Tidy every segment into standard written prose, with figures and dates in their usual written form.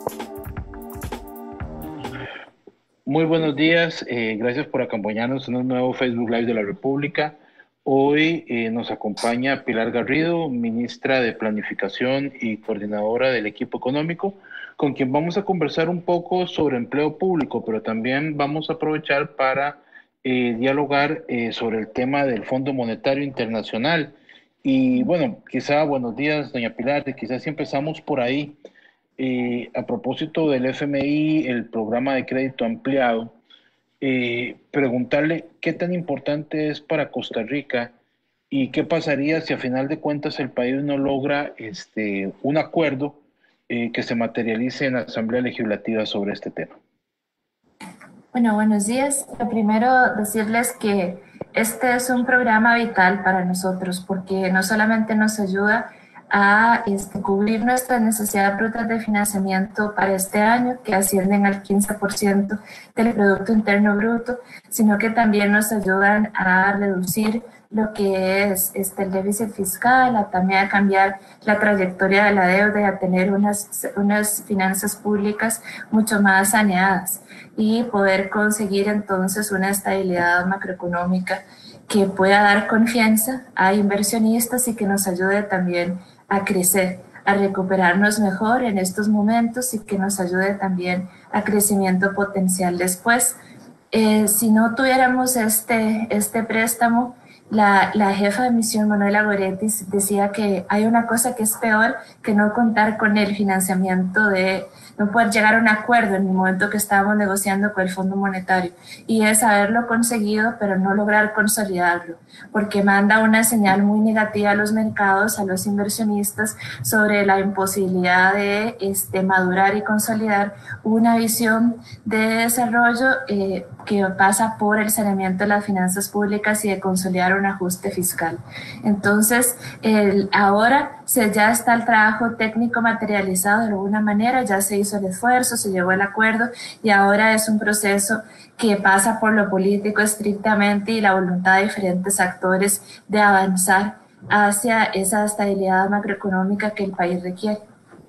Muy buenos días, gracias por acompañarnos en un nuevo Facebook Live de la República. Hoy nos acompaña Pilar Garrido, ministra de Planificación y coordinadora del equipo económico, con quien vamos a conversar un poco sobre empleo público, pero también vamos a aprovechar para dialogar sobre el tema del Fondo Monetario Internacional. Y bueno, quizá, buenos días, doña Pilar, quizás si empezamos por ahí. A propósito del FMI, el programa de crédito ampliado, preguntarle qué tan importante es para Costa Rica y qué pasaría si a final de cuentas el país no logra un acuerdo que se materialice en la Asamblea Legislativa sobre este tema. Bueno, buenos días. Lo primero, decirles que este es un programa vital para nosotros porque no solamente nos ayuda a cubrir nuestras necesidades brutas de financiamiento para este año, que ascienden al 15% del Producto Interno Bruto, sino que también nos ayudan a reducir lo que es el déficit fiscal, a también a cambiar la trayectoria de la deuda y a tener unas finanzas públicas mucho más saneadas y poder conseguir entonces una estabilidad macroeconómica que pueda dar confianza a inversionistas y que nos ayude también a crecer, a recuperarnos mejor en estos momentos y que nos ayude también a crecimiento potencial después. Si no tuviéramos este préstamo, la jefa de misión, Manuela Goretti, decía que hay una cosa que es peor que no contar con el financiamiento de no poder llegar a un acuerdo en el momento que estábamos negociando con el Fondo Monetario, y es haberlo conseguido pero no lograr consolidarlo, porque manda una señal muy negativa a los mercados, a los inversionistas, sobre la imposibilidad de madurar y consolidar una visión de desarrollo que pasa por el saneamiento de las finanzas públicas y de consolidar un ajuste fiscal. Entonces, ahora ya está el trabajo técnico materializado de alguna manera, ya se hizo el esfuerzo, se llegó al acuerdo y ahora es un proceso que pasa por lo político estrictamente y la voluntad de diferentes actores de avanzar hacia esa estabilidad macroeconómica que el país requiere.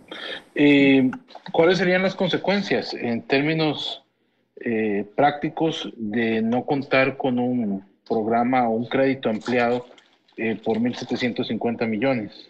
¿Cuáles serían las consecuencias en términos prácticos de no contar con un programa o un crédito ampliado por 1.750 millones?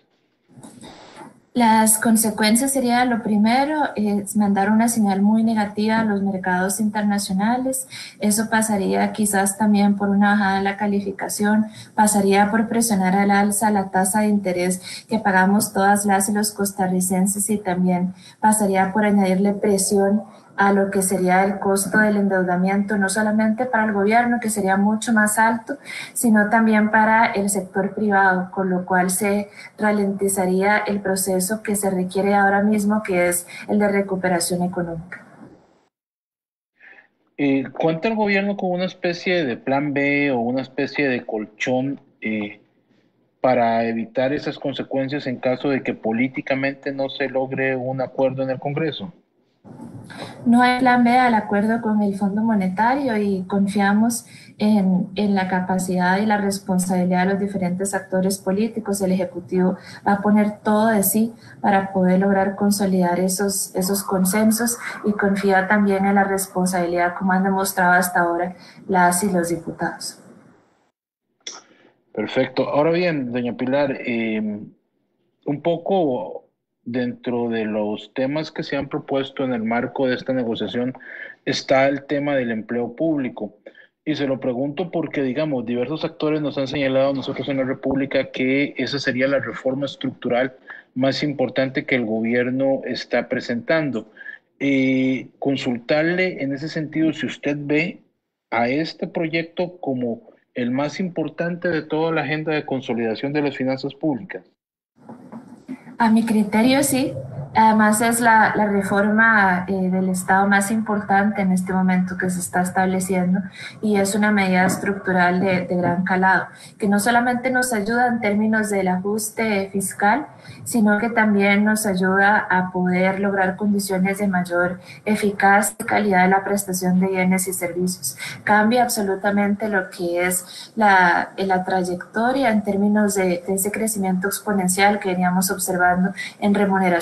Las consecuencias sería, lo primero, es mandar una señal muy negativa a los mercados internacionales. Eso pasaría quizás también por una bajada en la calificación, pasaría por presionar al alza la tasa de interés que pagamos todas las y los costarricenses, y también pasaría por añadirle presión a lo que sería el costo del endeudamiento, no solamente para el gobierno, que sería mucho más alto, sino también para el sector privado, con lo cual se ralentizaría el proceso que se requiere ahora mismo, que es el de recuperación económica. ¿Cuenta el gobierno con una especie de plan B o una especie de colchón para evitar esas consecuencias en caso de que políticamente no se logre un acuerdo en el Congreso? No hay plan B al acuerdo con el Fondo Monetario y confiamos en la capacidad y la responsabilidad de los diferentes actores políticos. El Ejecutivo va a poner todo de sí para poder lograr consolidar esos consensos, y confía también en la responsabilidad, como han demostrado hasta ahora las y los diputados. Perfecto. Ahora bien, doña Pilar, un poco dentro de los temas que se han propuesto en el marco de esta negociación está el tema del empleo público. Y se lo pregunto porque, digamos, diversos actores nos han señalado a nosotros en la República que esa sería la reforma estructural más importante que el gobierno está presentando. Consultarle en ese sentido si usted ve a este proyecto como el más importante de toda la agenda de consolidación de las finanzas públicas. A mi criterio, sí. Además es la reforma del Estado más importante en este momento que se está estableciendo, y es una medida estructural de gran calado, que no solamente nos ayuda en términos del ajuste fiscal, sino que también nos ayuda a poder lograr condiciones de mayor eficacia y calidad de la prestación de bienes y servicios. Cambia absolutamente lo que es la trayectoria en términos de ese crecimiento exponencial que veníamos observando en remuneraciones,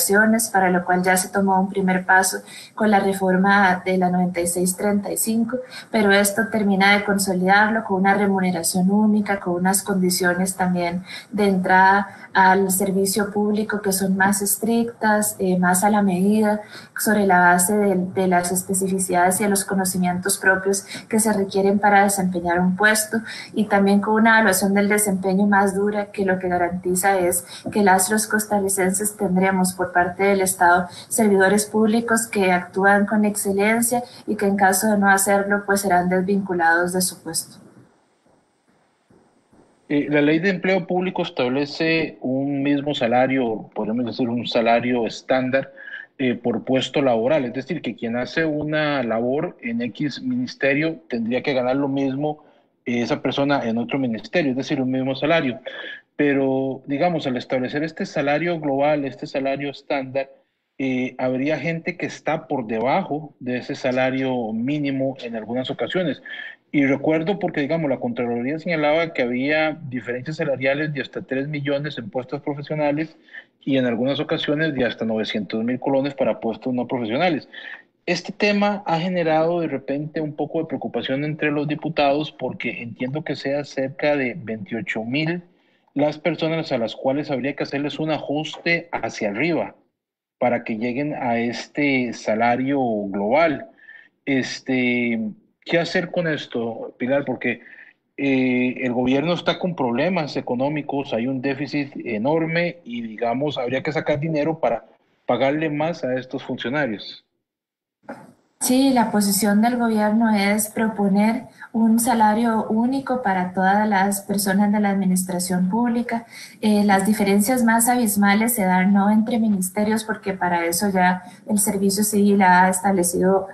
pensiones, para lo cual ya se tomó un primer paso con la reforma de la 9635, pero esto termina de consolidarlo con una remuneración única, con unas condiciones también de entrada al servicio público que son más estrictas, más a la medida, sobre la base de las especificidades y de los conocimientos propios que se requieren para desempeñar un puesto, y también con una evaluación del desempeño más dura, que lo que garantiza es que los costarricenses tendremos por parte del Estado servidores públicos que actúan con excelencia y que en caso de no hacerlo pues serán desvinculados de su puesto. La ley de empleo público establece un mismo salario, podemos decir un salario estándar por puesto laboral, es decir, que quien hace una labor en X ministerio tendría que ganar lo mismo esa persona en otro ministerio, es decir, un mismo salario. Pero, digamos, al establecer este salario global, este salario estándar, habría gente que está por debajo de ese salario mínimo en algunas ocasiones. Y recuerdo porque, digamos, la Contraloría señalaba que había diferencias salariales de hasta 3 millones en puestos profesionales y en algunas ocasiones de hasta 900.000 colones para puestos no profesionales. Este tema ha generado de repente un poco de preocupación entre los diputados porque entiendo que sea cerca de 28.000 las personas a las cuales habría que hacerles un ajuste hacia arriba para que lleguen a este salario global. Este, ¿Qué hacer con esto, Pilar? Porque el gobierno está con problemas económicos, hay un déficit enorme y, digamos, habría que sacar dinero para pagarle más a estos funcionarios. Sí, la posición del gobierno es proponer un salario único para todas las personas de la administración pública. Las diferencias más abismales se dan no entre ministerios, porque para eso ya el Servicio Civil ha establecido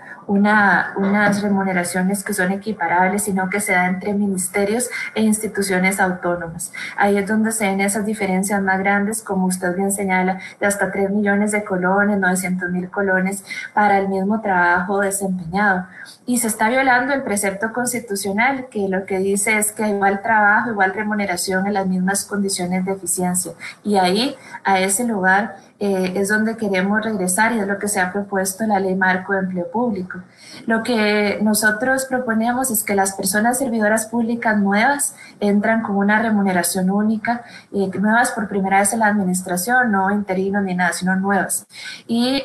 unas remuneraciones que son equiparables, sino que se da entre ministerios e instituciones autónomas. Ahí es donde se ven esas diferencias más grandes, como usted bien señala, de hasta 3 millones de colones, 900.000 colones para el mismo trabajo desempeñado. Y se está violando el precepto constitucional, que lo que dice es que igual trabajo, igual remuneración en las mismas condiciones de eficiencia. Y ahí, a ese lugar, es donde queremos regresar, y es lo que se ha propuesto en la Ley Marco de Empleo Público. Lo que nosotros proponemos es que las personas servidoras públicas nuevas entran con una remuneración única, nuevas por primera vez en la administración, no interinos ni nada, sino nuevas. Y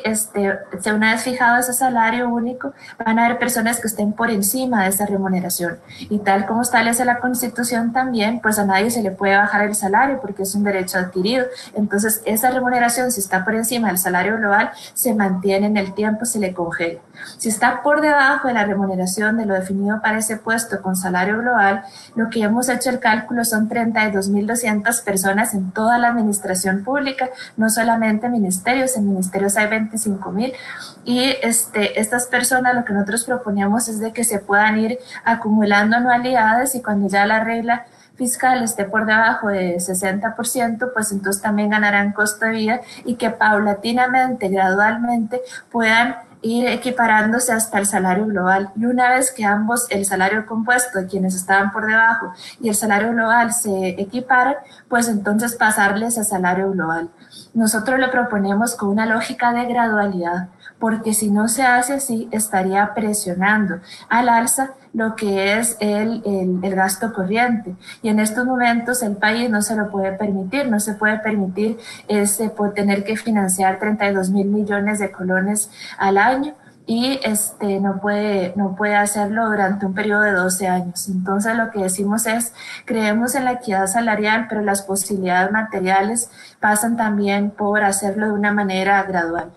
una vez fijado ese salario único, van a haber personas que estén por encima de esa remuneración. Y tal como establece la Constitución también, pues a nadie se le puede bajar el salario porque es un derecho adquirido. Entonces, esa remuneración, si está por encima del salario global, se mantiene en el tiempo, se le congela. Si está por debajo de la remuneración de lo definido para ese puesto con salario global, lo que hemos hecho el cálculo son 32.200 personas en toda la administración pública, no solamente ministerios, en ministerios hay 25.000, y estas personas, lo que nosotros proponíamos es de que se puedan ir acumulando anualidades, y cuando ya la regla fiscal esté por debajo de 60%, pues entonces también ganarán costo de vida, y que paulatinamente, gradualmente, puedan ir equiparándose hasta el salario global. Y una vez que ambos, el salario compuesto de quienes estaban por debajo y el salario global se equiparan, pues entonces pasarles a salario global. Nosotros lo proponemos con una lógica de gradualidad, porque si no se hace así, estaría presionando al alza lo que es el gasto corriente. Y en estos momentos el país no se lo puede permitir, no se puede permitir por tener que financiar 32.000 millones de colones al año, y no puede hacerlo durante un periodo de 12 años. Entonces lo que decimos es, creemos en la equidad salarial, pero las posibilidades materiales pasan también por hacerlo de una manera gradual.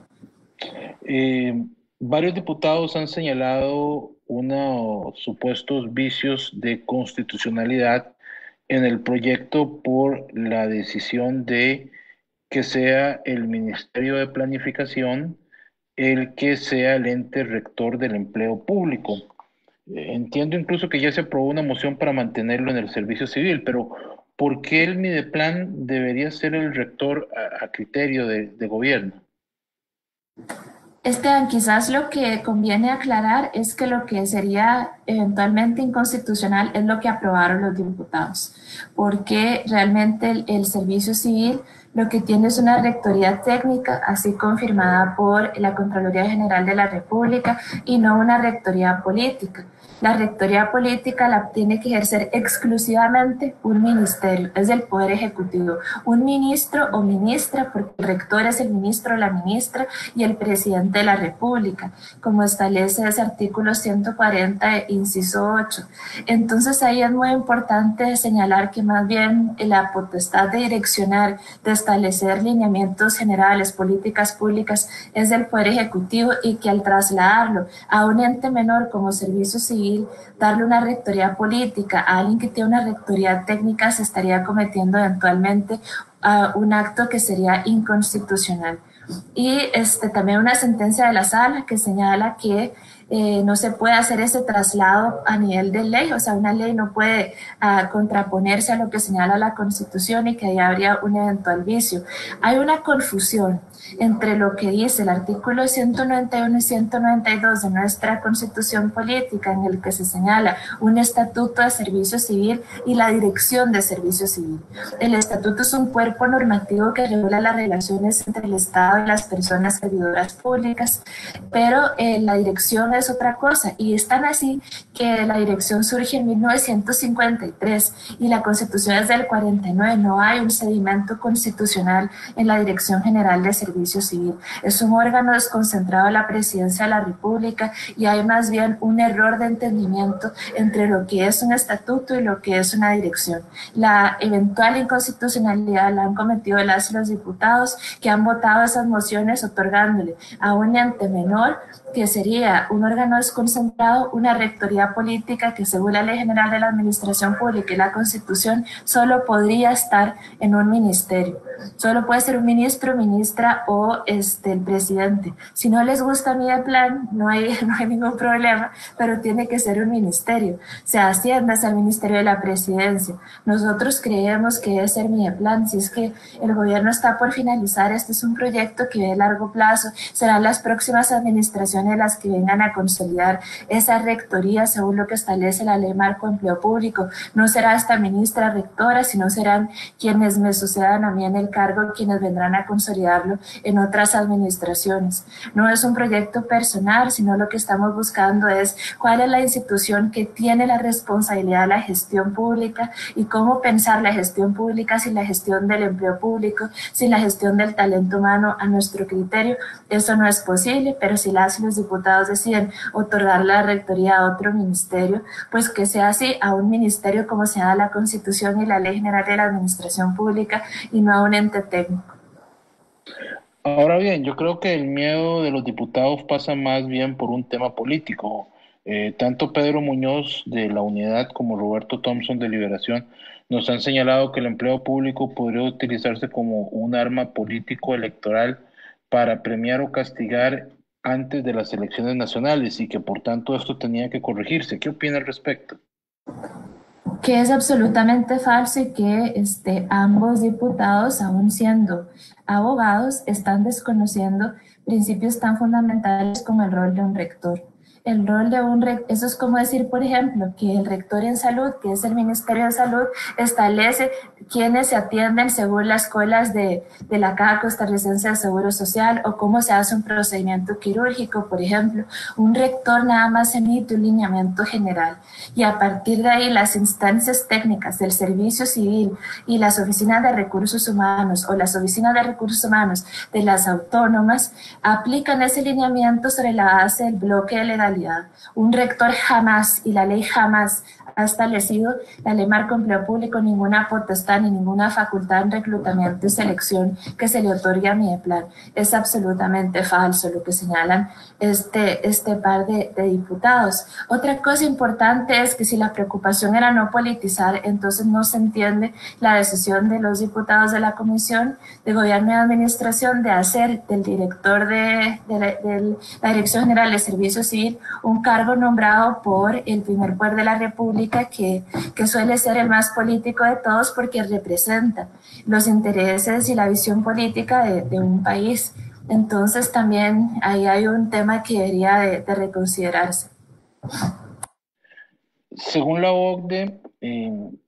Varios diputados han señalado unos supuestos vicios de constitucionalidad en el proyecto por la decisión de que sea el Ministerio de Planificación el que sea el ente rector del empleo público. Entiendo incluso que ya se aprobó una moción para mantenerlo en el servicio civil, pero ¿por qué el Mideplan debería ser el rector a criterio de gobierno? Esteban, quizás lo que conviene aclarar es que lo que sería eventualmente inconstitucional es lo que aprobaron los diputados, porque realmente el servicio civil Lo que tiene es una rectoría técnica, así confirmada por la Contraloría General de la República, y no una rectoría política. La rectoría política la tiene que ejercer exclusivamente un ministerio, es del Poder Ejecutivo, un ministro o ministra, porque el rector es el ministro o la ministra y el presidente de la República, como establece ese artículo 140, inciso 8. Entonces ahí es muy importante señalar que más bien la potestad de direccionar, de establecer lineamientos generales, políticas públicas, es del Poder Ejecutivo, y que al trasladarlo a un ente menor como Servicio Civil, darle una rectoría política a alguien que tiene una rectoría técnica, se estaría cometiendo eventualmente un acto que sería inconstitucional. Y también una sentencia de la sala que señala que no se puede hacer ese traslado a nivel de ley, o sea, una ley no puede contraponerse a lo que señala la Constitución, y que ahí habría un eventual vicio. Hay una confusión entre lo que dice el artículo 191 y 192 de nuestra Constitución Política, en el que se señala un estatuto de servicio civil, y la dirección de servicio civil. El estatuto es un cuerpo normativo que regula las relaciones entre el Estado y las personas servidoras públicas, pero la dirección es otra cosa, y es tan así que la dirección surge en 1953 y la Constitución es del 49. No hay un sedimento constitucional en la Dirección General de Servicio Civil. Es un órgano desconcentrado de la Presidencia de la República, y hay más bien un error de entendimiento entre lo que es un estatuto y lo que es una dirección. La eventual inconstitucionalidad la han cometido los diputados que han votado esas mociones, otorgándole a un ente menor, que sería un órgano desconcentrado, una rectoría política que, según la Ley General de la Administración Pública y la Constitución, solo podría estar en un ministerio. Solo puede ser un ministro, ministra o el presidente. Si no les gusta mi plan, no hay ningún problema, pero tiene que ser un ministerio. Se asciende al Ministerio de la Presidencia. Nosotros creemos que debe ser mi plan. Si es que el gobierno está por finalizar, este es un proyecto que de largo plazo, serán las próximas administraciones las que vengan a consolidar esa rectoría según lo que establece la Ley Marco de Empleo Público. No será esta ministra rectora, sino serán quienes me sucedan a mí en el cargo, quienes vendrán a consolidarlo en otras administraciones. No es un proyecto personal, sino lo que estamos buscando es cuál es la institución que tiene la responsabilidad de la gestión pública, y cómo pensar la gestión pública sin la gestión del empleo público, sin la gestión del talento humano. A nuestro criterio eso no es posible, pero si los diputados deciden otorgar la rectoría a otro ministerio, pues que sea así, a un ministerio como se da la Constitución y la Ley General de la Administración Pública, y no a un ente técnico. Ahora bien, yo creo que el miedo de los diputados pasa más bien por un tema político. Tanto Pedro Muñoz de la Unidad como Roberto Thompson de Liberación nos han señalado que el empleo público podría utilizarse como un arma político electoral para premiar o castigar antes de las elecciones nacionales, y que por tanto esto tenía que corregirse. ¿Qué opina al respecto? Que es absolutamente falso, y que ambos diputados, aún siendo abogados, están desconociendo principios tan fundamentales como el rol de un rector. El rol de un rector, eso es como decir, por ejemplo, que el rector en salud, que es el Ministerio de Salud, establece quiénes se atienden según las escuelas de la Caja Costarricense de Seguro Social, o cómo se hace un procedimiento quirúrgico, por ejemplo. Un rector nada más emite un lineamiento general, y a partir de ahí las instancias técnicas del Servicio Civil y las oficinas de recursos humanos, o las oficinas de recursos humanos de las autónomas, aplican ese lineamiento sobre la base del bloque de legalidad. Un rector jamás, y la ley jamás, ha establecido, la Ley Marco de Empleo Público, ninguna potestad ni ninguna facultad en reclutamiento y selección que se le otorgue a Mideplan. Es absolutamente falso lo que señalan este par de diputados. Otra cosa importante es que si la preocupación era no politizar, entonces no se entiende la decisión de los diputados de la Comisión de Gobierno y Administración de hacer del director de la Dirección General de Servicio Civil un cargo nombrado por el primer poder de la República, que suele ser el más político de todos, porque representa los intereses y la visión política de un país. Entonces también ahí hay un tema que debería de reconsiderarse. Según la OCDE,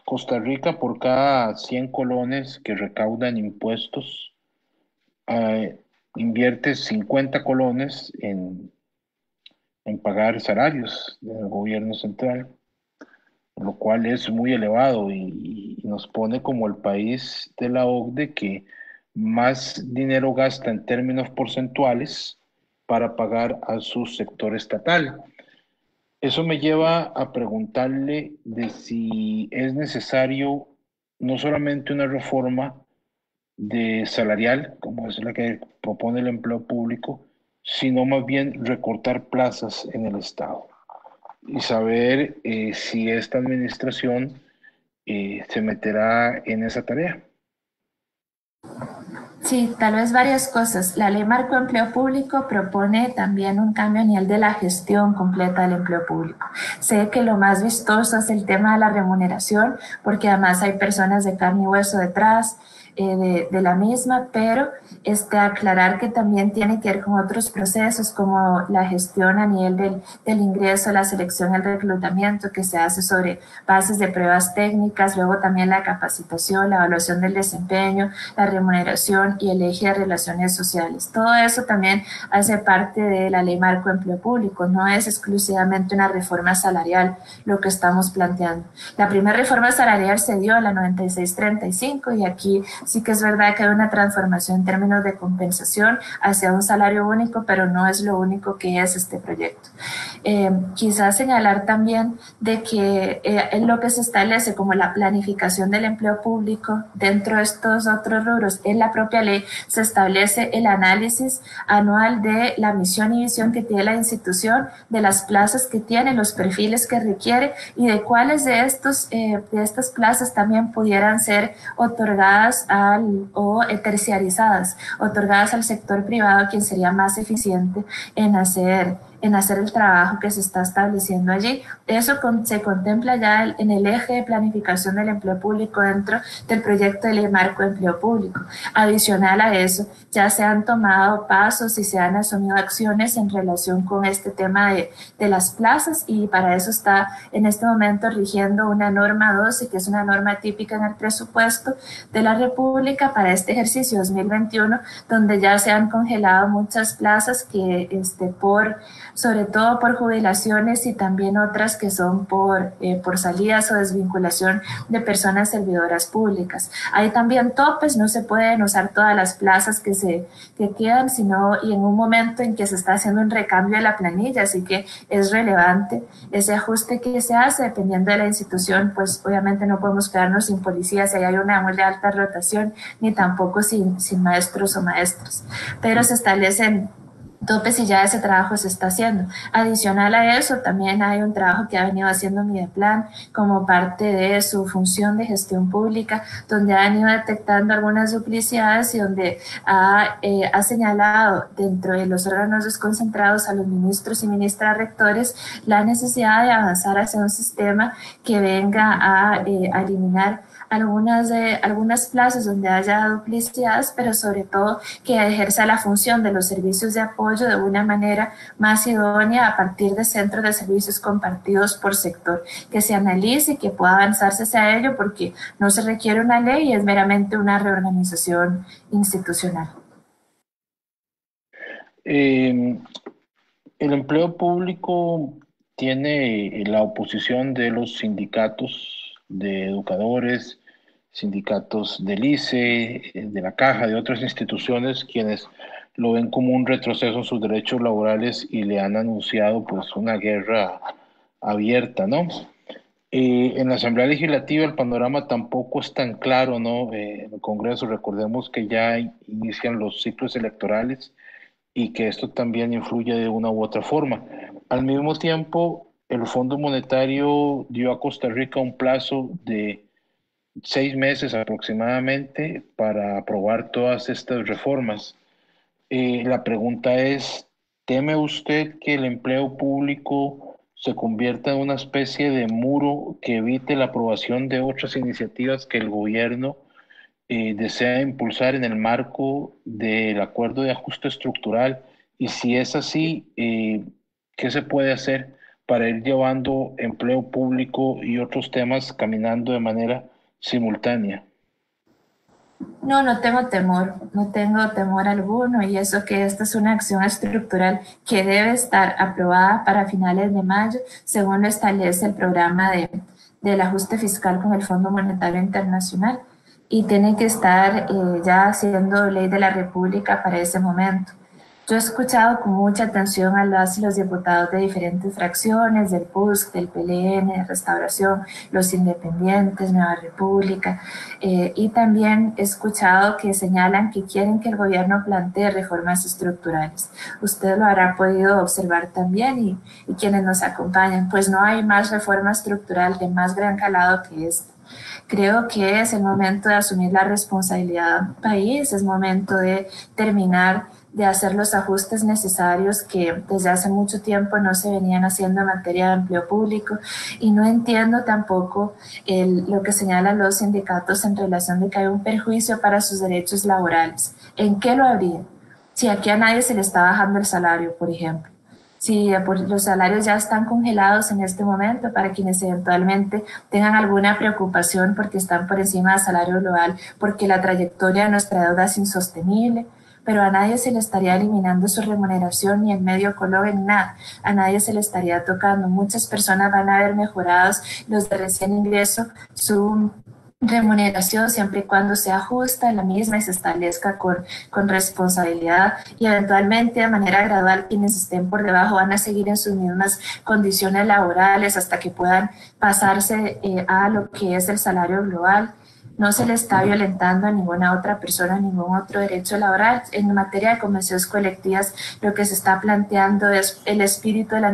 Costa Rica, por cada 100 colones que recaudan impuestos, invierte 50 colones en pagar salarios del gobierno central, lo cual es muy elevado y nos pone como el país de la OCDE que más dinero gasta en términos porcentuales para pagar a su sector estatal. Eso me lleva a preguntarle de si es necesario no solamente una reforma de salarial, como es la que propone el empleo público, sino más bien recortar plazas en el Estado y saber si esta administración se meterá en esa tarea. Sí, tal vez varias cosas. La ley Marco de Empleo Público propone también un cambio a nivel de la gestión completa del empleo público. Sé que lo más vistoso es el tema de la remuneración, porque además hay personas de carne y hueso detrás de la misma, pero aclarar que también tiene que ver con otros procesos como la gestión a nivel del ingreso, la selección, el reclutamiento que se hace sobre bases de pruebas técnicas, luego también la capacitación, la evaluación del desempeño, la remuneración y el eje de relaciones sociales. Todo eso también hace parte de la Ley Marco de Empleo Público, no es exclusivamente una reforma salarial lo que estamos planteando. La primera reforma salarial se dio en la 96-35 y aquí sí que es verdad que hay una transformación en términos de compensación hacia un salario único, pero no es lo único que es este proyecto. Quizás señalar también de que en lo que se establece como la planificación del empleo público dentro de estos otros rubros, en la propia ley se establece el análisis anual de la misión y visión que tiene la institución, de las plazas que tiene, los perfiles que requiere y de cuáles de estas plazas también pudieran ser otorgadas o terciarizadas, otorgadas al sector privado, quien sería más eficiente en hacer el trabajo que se está estableciendo allí. Eso se contempla ya en el eje de planificación del empleo público dentro del proyecto de ley marco de empleo público. Adicional a eso, ya se han tomado pasos y se han asumido acciones en relación con este tema de las plazas y para eso está en este momento rigiendo una norma 12, que es una norma típica en el presupuesto de la República para este ejercicio 2021, donde ya se han congelado muchas plazas que sobre todo por jubilaciones y también otras que son por salidas o desvinculación de personas servidoras públicas. Hay también topes, no se pueden usar todas las plazas que quedan, sino y en un momento en que se está haciendo un recambio de la planilla, así que es relevante ese ajuste que se hace dependiendo de la institución, pues obviamente no podemos quedarnos sin policías si hay una muy alta rotación, ni tampoco sin maestros o maestras, pero se establecen topes y ya ese trabajo se está haciendo. Adicional a eso, también hay un trabajo que ha venido haciendo Mideplan como parte de su función de gestión pública, donde han ido detectando algunas duplicidades y donde ha señalado dentro de los órganos desconcentrados a los ministros y ministras rectores la necesidad de avanzar hacia un sistema que venga a eliminar algunas plazas donde haya duplicidades, pero sobre todo que ejerza la función de los servicios de apoyo de una manera más idónea a partir de centros de servicios compartidos por sector, que se analice y que pueda avanzarse hacia ello porque no se requiere una ley y es meramente una reorganización institucional. El empleo público tiene la oposición de los sindicatos de educadores, sindicatos del ICE, de la Caja, de otras instituciones, quienes lo ven como un retroceso en sus derechos laborales y le han anunciado pues una guerra abierta, ¿no? En la Asamblea Legislativa el panorama tampoco es tan claro, ¿no? En el Congreso recordemos que ya inician los ciclos electorales y que esto también influye de una u otra forma. Al mismo tiempo, el Fondo Monetario dio a Costa Rica un plazo de 6 meses aproximadamente para aprobar todas estas reformas. La pregunta es, ¿teme usted que el empleo público se convierta en una especie de muro que evite la aprobación de otras iniciativas que el gobierno desea impulsar en el marco del acuerdo de ajuste estructural? Y si es así, ¿qué se puede hacer para ir llevando empleo público y otros temas caminando de manera simultánea? No, no tengo temor, no tengo temor alguno y eso que esta es una acción estructural que debe estar aprobada para finales de mayo, según lo establece el programa del ajuste fiscal con el Fondo Monetario Internacional y tiene que estar ya siendo ley de la República para ese momento. Yo he escuchado con mucha atención a las y los diputados de diferentes fracciones, del PUSC, del PLN, Restauración, los Independientes, Nueva República, y también he escuchado que señalan que quieren que el gobierno plantee reformas estructurales. Usted lo habrá podido observar también y quienes nos acompañan, pues no hay más reforma estructural de más gran calado que esta. Creo que es el momento de asumir la responsabilidad del país, es momento de terminar de hacer los ajustes necesarios que desde hace mucho tiempo no se venían haciendo en materia de empleo público y no entiendo tampoco lo que señalan los sindicatos en relación de que hay un perjuicio para sus derechos laborales. ¿En qué lo habría? Si aquí a nadie se le está bajando el salario, por ejemplo. Si los salarios ya están congelados en este momento para quienes eventualmente tengan alguna preocupación porque están por encima del salario global, porque la trayectoria de nuestra deuda es insostenible, pero a nadie se le estaría eliminando su remuneración ni en medio color en nada, a nadie se le estaría tocando. Muchas personas van a ver mejorados los de recién ingreso su remuneración siempre y cuando sea justa, la misma y se establezca con responsabilidad y eventualmente de manera gradual quienes estén por debajo van a seguir en sus mismas condiciones laborales hasta que puedan pasarse a lo que es el salario global. No se le está violentando a ninguna otra persona ningún otro derecho laboral. En materia de convenciones colectivas, lo que se está planteando es el espíritu de la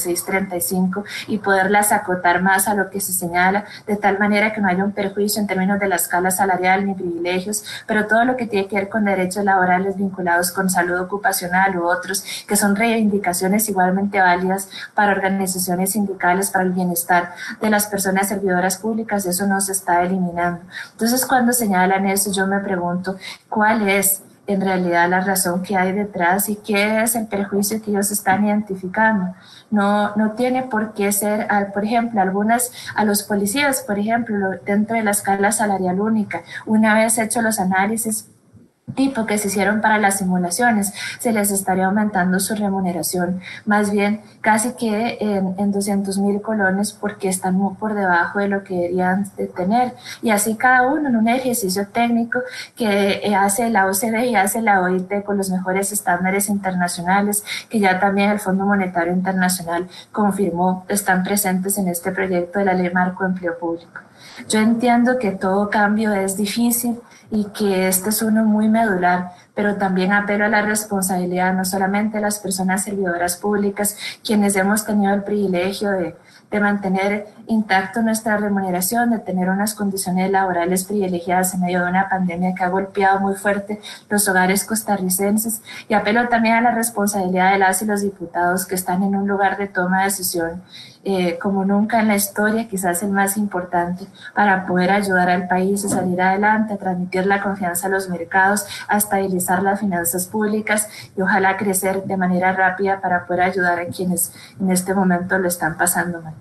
9635 y poderlas acotar más a lo que se señala, de tal manera que no haya un perjuicio en términos de la escala salarial ni privilegios, pero todo lo que tiene que ver con derechos laborales vinculados con salud ocupacional u otros, que son reivindicaciones igualmente válidas para organizaciones sindicales, para el bienestar de las personas servidoras públicas, eso no se está eliminando. Entonces, cuando señalan eso, yo me pregunto cuál es en realidad la razón que hay detrás y qué es el perjuicio que ellos están identificando. No tiene por qué ser, por ejemplo, a los policías, por ejemplo, dentro de la escala salarial única, una vez hechos los análisis tipo que se hicieron para las simulaciones, se les estaría aumentando su remuneración, más bien casi que en 200,000 colones porque están muy por debajo de lo que deberían de tener. Y así cada uno en un ejercicio técnico que hace la OCDE y hace la OIT con los mejores estándares internacionales, que ya también el Fondo Monetario Internacional confirmó están presentes en este proyecto de la Ley Marco de Empleo Público. Yo entiendo que todo cambio es difícil y que este es uno muy medular, pero también apelo a la responsabilidad no solamente de las personas servidoras públicas, quienes hemos tenido el privilegio de mantener intacto nuestra remuneración, de tener unas condiciones laborales privilegiadas en medio de una pandemia que ha golpeado muy fuerte los hogares costarricenses, y apelo también a la responsabilidad de las y los diputados que están en un lugar de toma de decisión como nunca en la historia, quizás el más importante, para poder ayudar al país a salir adelante, a transmitir la confianza a los mercados, a estabilizar las finanzas públicas y ojalá crecer de manera rápida para poder ayudar a quienes en este momento lo están pasando mal.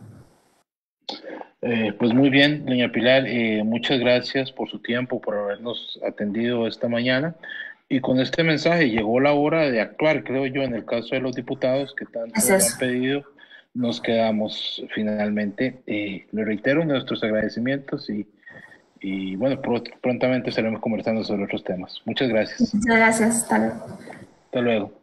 Pues muy bien, doña Pilar, muchas gracias por su tiempo, por habernos atendido esta mañana. Y con este mensaje llegó la hora de actuar, creo yo, en el caso de los diputados que tanto lo han pedido, nos quedamos finalmente. Le reitero nuestros agradecimientos y bueno, prontamente estaremos conversando sobre otros temas. Muchas gracias. Muchas gracias, hasta luego. Hasta luego.